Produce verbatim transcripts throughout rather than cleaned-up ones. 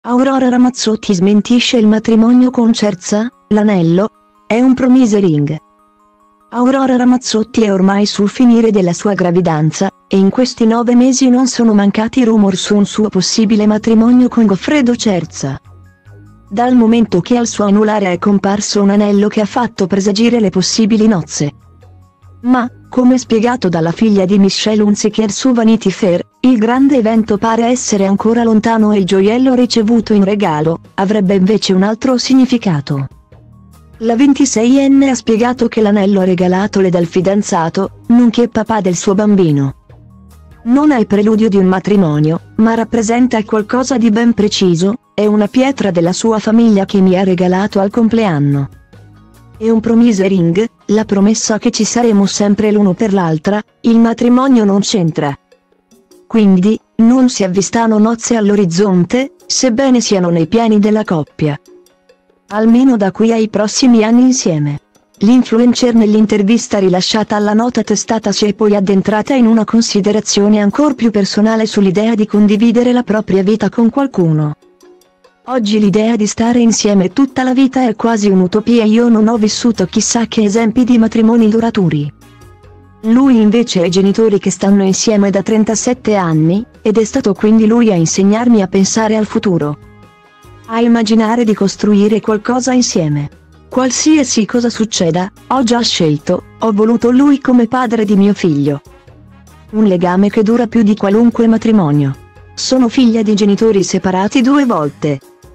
Aurora Ramazzotti smentisce il matrimonio con Cerza, l'anello è un promise ring. Aurora Ramazzotti è ormai sul finire della sua gravidanza, e in questi nove mesi non sono mancati rumor su un suo possibile matrimonio con Goffredo Cerza. Dal momento che al suo anulare è comparso un anello che ha fatto presagire le possibili nozze. Ma, come spiegato dalla figlia di Michelle Hunziker su Vanity Fair, il grande evento pare essere ancora lontano e il gioiello ricevuto in regalo avrebbe invece un altro significato. La ventiseienne ha spiegato che l'anello regalatole dal fidanzato, nonché papà del suo bambino, non è il preludio di un matrimonio, ma rappresenta qualcosa di ben preciso, è una pietra della sua famiglia che mi ha regalato al compleanno. È un promise ring, la promessa che ci saremo sempre l'uno per l'altra, il matrimonio non c'entra. Quindi, non si avvistano nozze all'orizzonte, sebbene siano nei piani della coppia. Almeno da qui ai prossimi anni insieme. L'influencer nell'intervista rilasciata alla nota testata si è poi addentrata in una considerazione ancor più personale sull'idea di condividere la propria vita con qualcuno. Oggi l'idea di stare insieme tutta la vita è quasi un'utopia, io non ho vissuto chissà che esempi di matrimoni duraturi. Lui invece ha i genitori che stanno insieme da trentasette anni, ed è stato quindi lui a insegnarmi a pensare al futuro. A immaginare di costruire qualcosa insieme. Qualsiasi cosa succeda, ho già scelto, ho voluto lui come padre di mio figlio. Un legame che dura più di qualunque matrimonio. Sono figlia di genitori separati due volte.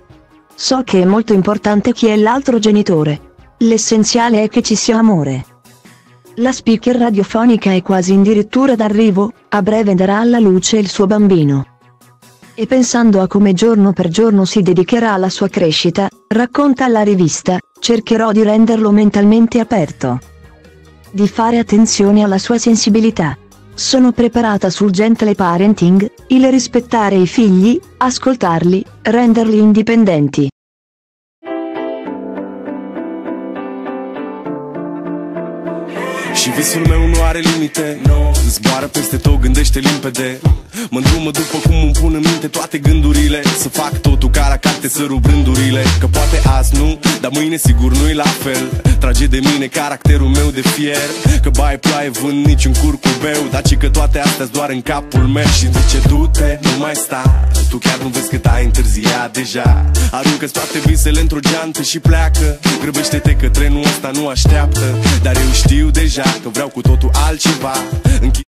So che è molto importante chi è l'altro genitore. L'essenziale è che ci sia amore. La speaker radiofonica è quasi addirittura d'arrivo, a breve darà alla luce il suo bambino. E pensando a come giorno per giorno si dedicherà alla sua crescita, racconta alla rivista, cercherò di renderlo mentalmente aperto. Di fare attenzione alla sua sensibilità. Sono preparata sul gentle parenting, il rispettare i figli, ascoltarli, renderli indipendenti. Și visul meu nu are limite, no. Zboară peste tot, gândește limpede. Mă îndrumă după cum îmi pun în minte toate gândurile. Să fac totul ca la carte, să rup rândurile. Că poate azi nu, dar mâine sigur nu-i la fel. Trage de mine caracterul meu de fier. Că baie ploaie vând niciun curcubeu, dar ci că toate astea-s doar în capul meu. Și zice du-te, nu mai sta. Tu chiar nu vezi cât ai întârziat deja. Aruncă-ți toate visele într-o geantă și pleacă. Grăbește-te că trenul ăsta nu așteaptă. Dar eu știu deja că vreau cu totul altceva. Închid